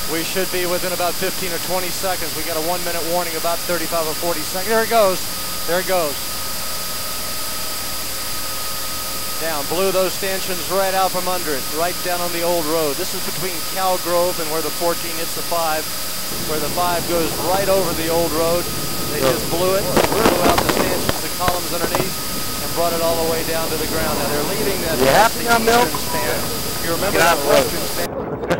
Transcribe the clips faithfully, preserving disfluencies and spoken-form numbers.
We should be within about fifteen or twenty seconds. We got a one minute warning, about thirty-five or forty seconds. There it goes. There it goes. Down, blew those stanchions right out from under it, right down on the old road. This is between Cow Grove and where the fourteen hits the five, where the five goes right over the old road. They just blew it, blew out the stanchions, the columns underneath, and brought it all the way down to the ground. Now they're leaving that happy now, Milk? span. You remember that western span?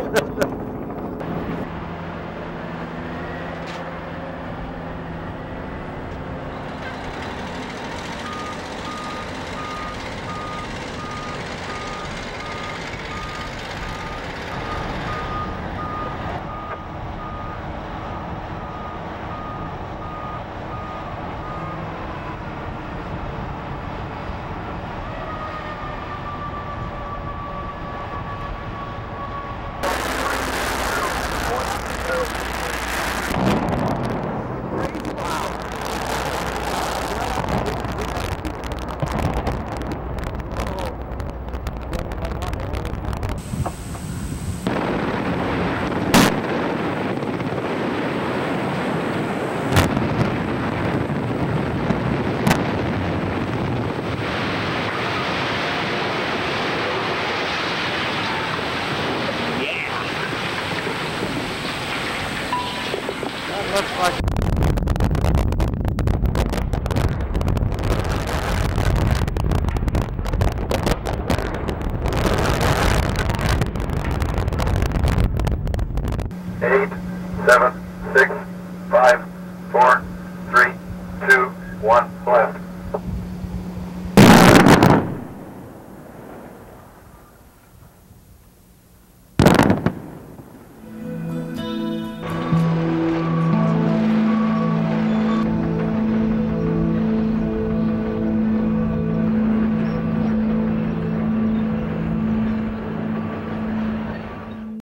Looks like eight, seven, six, five, four, three, two, one, left.